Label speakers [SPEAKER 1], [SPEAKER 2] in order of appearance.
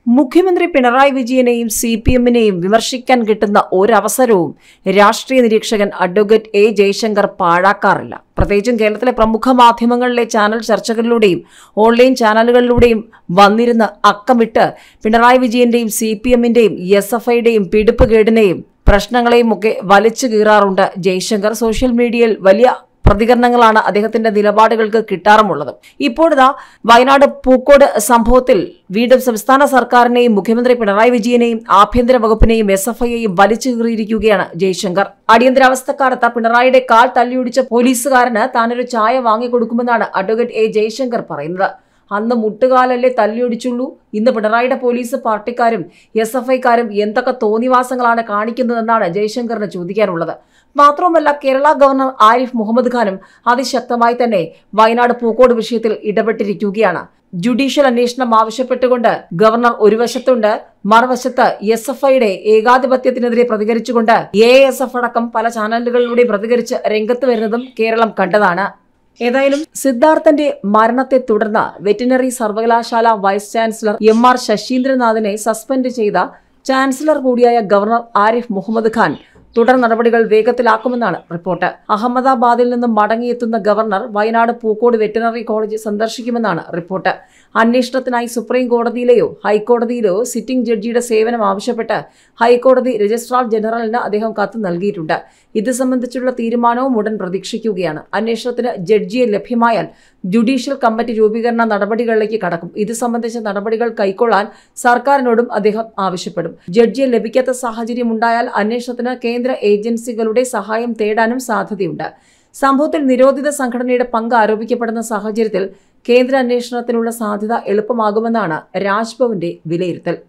[SPEAKER 1] മുഖ്യമന്ത്രി പിണറായി വിജയനെയും സിപിഎമ്മിനെയും വിമർശിക്കാൻ കിട്ടുന്ന ഒരവസരവും രാഷ്ട്രീയ നിരീക്ഷകൻ അഡ്വക്കേറ്റ് എ ജയശങ്കർ പാഴാക്കാറില്ല. പ്രത്യേകിച്ചും കേരളത്തിലെ പ്രമുഖ മാധ്യമങ്ങളിലെ ചാനൽ ചർച്ചകളിലൂടെയും ഓൺലൈൻ ചാനലുകളിലൂടെയും വന്നിരുന്ന് അക്കമിട്ട് പിണറായി വിജയന്റെയും സിപിഎമ്മിന്റെയും എസ്എഫ്ഐയുടെയും പിടിപ്പുകേടിനെയും പ്രശ്നങ്ങളെയും ഒക്കെ വലിച്ചു കീറാറുണ്ട് ജയശങ്കർ. സോഷ്യൽ മീഡിയയിൽ വലിയ പ്രതികരണങ്ങളാണ് അദ്ദേഹത്തിന്റെ നിലപാടുകൾക്ക് കിട്ടാറുമുള്ളത്. ഇപ്പോഴിതാ വയനാട് പൂക്കോട് സംഭവത്തിൽ വീണ്ടും സംസ്ഥാന സർക്കാരിനെയും മുഖ്യമന്ത്രി പിണറായി വിജയനെയും ആഭ്യന്തര വകുപ്പിനെയും എസ്എഫ്ഐയെയും വലിച്ചു കീറിയിരിക്കുകയാണ് ജയശങ്കർ. അടിയന്തരാവസ്ഥക്കാലത്ത് പിണറായിയുടെ കാൽ തല്ലിയൊടിച്ച പോലീസുകാരന് താനൊരു ചായ വാങ്ങിക്കൊടുക്കുമെന്നാണ് അഡ്വക്കേറ്റ് എ ജയശങ്കർ പറയുന്നത്. അന്ന് മുട്ടുകാലല്ലേ തല്ലിയൊടിച്ചുള്ളൂ. ഇന്ന് പിണറായിയുടെ പോലീസ് പാർട്ടിക്കാരും എസ്എഫ്ഐക്കാരും എന്തൊക്കെ തോന്നിവാസങ്ങളാണ് കാണിക്കുന്നതെന്നാണ് ജയശങ്കറിന് ചോദിക്കാനുള്ളത്. മാത്രവുമല്ല, കേരള ഗവർണർ ആരിഫ് മുഹമ്മദ് ഖാനും അതിശക്തമായി തന്നെ വയനാട് പൂക്കോട് വിഷയത്തിൽ ഇടപെട്ടിരിക്കുകയാണ്. ജുഡീഷ്യൽ അന്വേഷണം ആവശ്യപ്പെട്ടുകൊണ്ട് ഗവർണർ ഒരു വശത്തുണ്ട്, മറുവശത്ത് എസ്എഫ്ഐയുടെ ഏകാധിപത്യത്തിനെതിരെ പ്രതികരിച്ചുകൊണ്ട് എഎസ്എഫ് അടക്കം പല ചാനലുകളിലൂടെ പ്രതികരിച്ച് രംഗത്ത് വരുന്നതും കേരളം കണ്ടതാണ്. ഏതായാലും സിദ്ധാർത്ഥന്റെ മരണത്തെ തുടർന്ന് വെറ്റിനറി സർവകലാശാല വൈസ് ചാൻസലർ എം.ആർ. ശശീന്ദ്രനാഥിനെ സസ്പെൻഡ് ചെയ്ത ചാൻസലർ കൂടിയായ ഗവർണർ ആരിഫ് മുഹമ്മദ് ഖാൻ തുടർ നടപടികൾ വേഗത്തിലാക്കുമെന്നാണ് റിപ്പോർട്ട്. അഹമ്മദാബാദിൽ നിന്നും മടങ്ങിയെത്തുന്ന governor Wayanad Pookode veterinary college സന്ദർശിക്കുമെന്നാണ് റിപ്പോർട്ട്. അന്വേഷണത്തിനായി സുപ്രീം കോടതിയിലെയോ ഹൈക്കോടതിയിലെയോ സിറ്റിംഗ് ജഡ്ജിയുടെ സേവനം ആവശ്യപ്പെട്ട് ഹൈക്കോടതി രജിസ്ട്രാർ ജനറലിന് അദ്ദേഹം കത്ത് നൽകിയിട്ടുണ്ട്. ഇത് സംബന്ധിച്ചുള്ള തീരുമാനവും ഉടൻ പ്രതീക്ഷിക്കുകയാണ്. അന്വേഷണത്തിന് ജഡ്ജിയെ ലഭ്യമായാൽ ജുഡീഷ്യൽ കമ്മിറ്റി രൂപീകരണ നടപടികളിലേക്ക് കടക്കും. ഇത് സംബന്ധിച്ച നടപടികൾ കൈക്കൊള്ളാൻ സർക്കാരിനോടും അദ്ദേഹം ആവശ്യപ്പെടും. ജഡ്ജിയെ ലഭിക്കാത്ത സാഹചര്യം ഉണ്ടായാൽ അന്വേഷണത്തിന് കേന്ദ്ര ഏജൻസികളുടെ സഹായം തേടാനും സാധ്യതയുണ്ട്. സംഭവത്തിൽ നിരോധിത സംഘടനയുടെ പങ്ക് ആരോപിക്കപ്പെടുന്ന സാഹചര്യത്തിൽ കേന്ദ്ര അന്വേഷണത്തിനുള്ള സാധ്യത എളുപ്പമാകുമെന്നാണ് രാജ്ഭവന്റെ വിലയിരുത്തൽ.